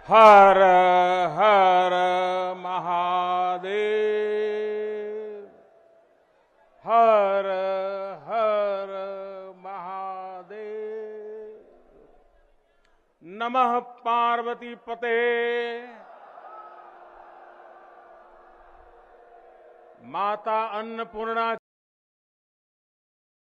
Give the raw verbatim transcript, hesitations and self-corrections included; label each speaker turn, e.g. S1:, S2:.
S1: हर हर महादेव, हर हर महादेव। नमः पार्वती पते, माता अन्नपूर्णा